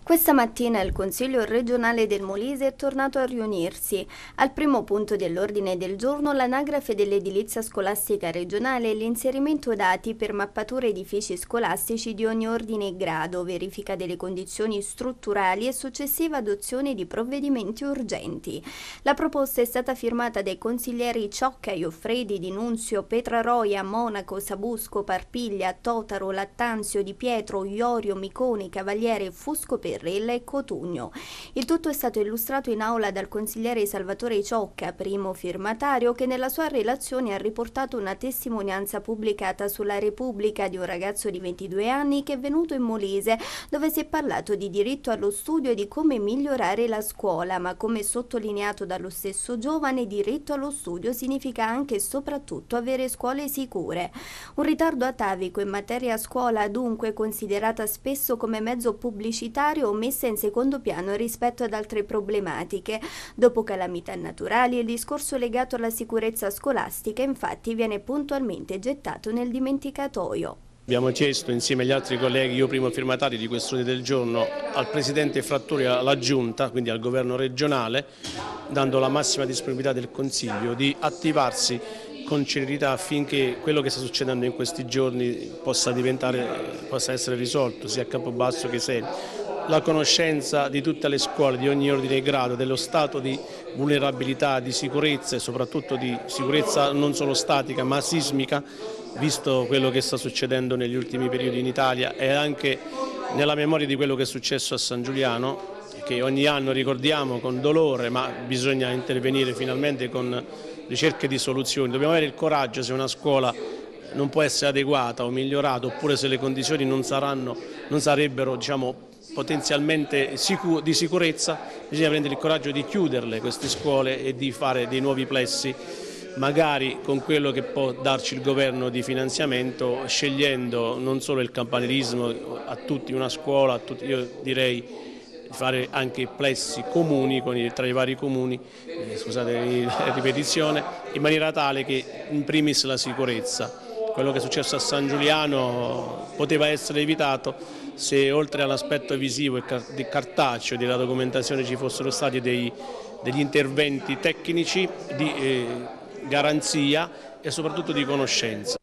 Questa mattina il Consiglio regionale del Molise è tornato a riunirsi. Al primo punto dell'ordine del giorno l'anagrafe dell'edilizia scolastica regionale e l'inserimento dati per mappature edifici scolastici di ogni ordine e grado, verifica delle condizioni strutturali e successiva adozione di provvedimenti urgenti. La proposta è stata firmata dai consiglieri Ciocca, Ioffredi, Di Nunzio, Petraroia, Monaco, Sabusco, Parpiglia, Totaro, Lattanzio, Di Pietro, Iorio, Miconi, Cavaliere, Fusco Perrella e Cotugno. Il tutto è stato illustrato in aula dal consigliere Salvatore Ciocca, primo firmatario, che nella sua relazione ha riportato una testimonianza pubblicata sulla Repubblica di un ragazzo di 22 anni che è venuto in Molise, dove si è parlato di diritto allo studio e di come migliorare la scuola, ma come sottolineato dallo stesso giovane, diritto allo studio significa anche e soprattutto avere scuole sicure. Un ritardo atavico in materia scuola, dunque, considerata spesso come mezzo pubblicitario o messa in secondo piano rispetto ad altre problematiche. Dopo calamità naturali, il discorso legato alla sicurezza scolastica infatti viene puntualmente gettato nel dimenticatoio. Abbiamo chiesto insieme agli altri colleghi, io primo firmatario di questo ordine del giorno, al Presidente Frattori e alla Giunta, quindi al Governo regionale, dando la massima disponibilità del Consiglio di attivarsi con celerità affinché quello che sta succedendo in questi giorni possa essere risolto sia a Campobasso che Seli. La conoscenza di tutte le scuole di ogni ordine e grado dello stato di vulnerabilità, di sicurezza e soprattutto di sicurezza non solo statica ma sismica, visto quello che sta succedendo negli ultimi periodi in Italia e anche nella memoria di quello che è successo a San Giuliano, che ogni anno ricordiamo con dolore, ma bisogna intervenire finalmente con ricerche di soluzioni. Dobbiamo avere il coraggio, se una scuola non può essere adeguata o migliorata, oppure se le condizioni non sarebbero, diciamo, potenzialmente di sicurezza, bisogna prendere il coraggio di chiuderle queste scuole e di fare dei nuovi plessi, magari con quello che può darci il governo di finanziamento, scegliendo non solo il campanilismo a tutti una scuola, io direi di fare anche plessi comuni tra i vari comuni, scusate la ripetizione, in maniera tale che in primis la sicurezza. Quello che è successo a San Giuliano poteva essere evitato se oltre all'aspetto visivo e cartaceo della documentazione ci fossero stati degli interventi tecnici di garanzia e soprattutto di conoscenza.